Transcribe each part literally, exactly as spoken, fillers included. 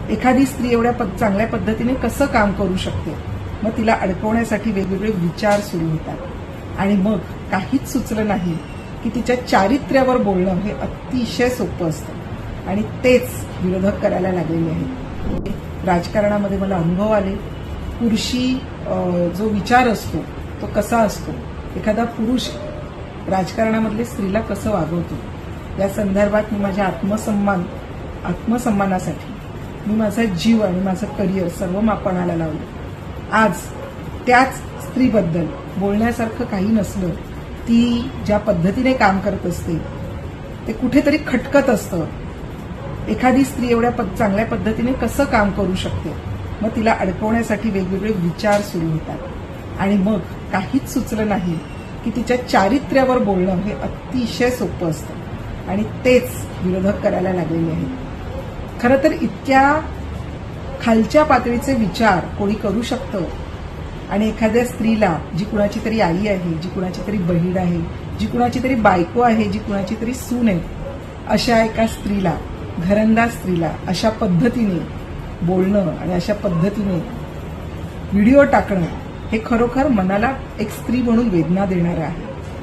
एखादी स्त्री एवढ्या पद चांगल्या पद्धतीने कसं काम करू शकते. मग तिला अडकवण्यासाठी वेगवेगळे विचार सुरू होतात आणि मग काहीच सुचलं नाही की तिच्या चारित्र्यावर बोलणं हे अतिशय सोपं असतं आणि तेच विरोधक करायला लागलेले आहेत. राजकारणामध्ये मला अनुभव आले. पुरुषी जो विचार असतो तो कसा असतो, एखादा पुरुष राजकारणामधले स्त्रीला कसं वागवतो, या संदर्भात मी माझ्या आत्मसन्मान आत्मसन्मानासाठी मी माझा जीव आणि माझं करिअर सर्व मापणाला लावलं. आज त्याच स्त्रीबद्दल बोलण्यासारखं काही नसलं, ती ज्या पद्धतीने काम करत असते ते कुठेतरी खटकत असतं. एखादी स्त्री एवढ्या चांगल्या पद्धतीने कसं काम करू शकते. मग तिला अडकवण्यासाठी वेगवेगळे विचार सुरू होतात आणि मग काहीच सुचलं नाही की तिच्या चारित्र्यावर बोलणं हे अतिशय सोपं असतं आणि तेच विरोधक करायला लागलेले आहेत. खरं तर इतक्या खालच्या पातळीचे विचार कोणी करू शकतं आणि एखाद्या स्त्रीला, जी कुणाची तरी आई आहे, जी कुणाची तरी बहीण आहे, जी कुणाची तरी बायको आहे, जी कुणाची तरी सून आहे, अशा एका स्त्रीला, घरंदाज स्त्रीला अशा पद्धतीने बोलणं आणि अशा पद्धतीने व्हिडिओ टाकणं हे खरोखर मनाला एक स्त्री म्हणून वेदना देणारं आहे.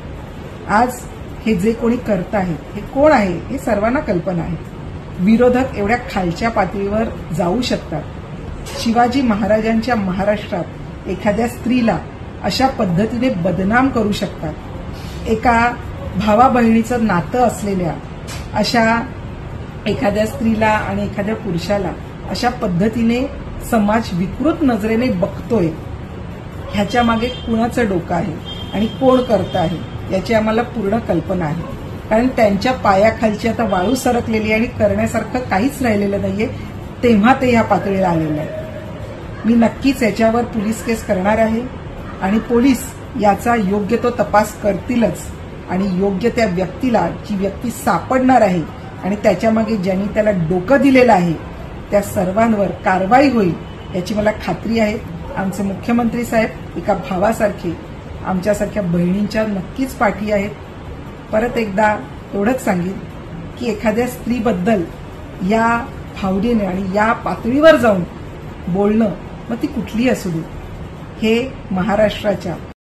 आज हे जे कोणी करत आहेत हे कोण आहे हे सर्वांना कल्पना आहे. विरोधक एवढ्या खालच्या पातळीवर जाऊ शकतात. शिवाजी महाराजांच्या महाराष्ट्रात एखाद्या स्त्रीला अशा पद्धतीने बदनाम करू शकतात. एका भावा बहिणीचं नातं असलेल्या अशा एखाद्या स्त्रीला आणि एखाद्या पुरुषाला अशा पद्धतीने समाज विकृत नजरेने बघतोय, ह्याच्या मागे कुणाचं डोकं आहे आणि कोण करतं आहे याची आम्हाला पूर्ण कल्पना आहे. कारण त्यांच्या पायाखालची आता वाळू सरकलेली आणि करण्यासारखं काहीच राहिलेलं नाहीये, तेव्हा ते ह्या पातळीला आलेलं आहे. मी नक्कीच याच्यावर पोलीस केस करणार आहे आणि पोलीस याचा योग्य तो तपास करतीलच आणि योग्य त्या व्यक्तीला, जी व्यक्ती सापडणार आहे आणि त्याच्यामागे ज्यांनी त्याला डोकं दिलेलं आहे, त्या सर्वांवर कारवाई होईल याची मला खात्री आहे. आमचे मुख्यमंत्री साहेब एका भावासारखे आमच्यासारख्या बहिणींच्या नक्कीच पाठी आहेत. परत एकदा एवढंच सांगेन की एखाद्या स्त्रीबद्दल या भावनेने आणि या पातळीवर जाऊन बोलणं, मग ती कुठलीही असू दे, हे महाराष्ट्राच्या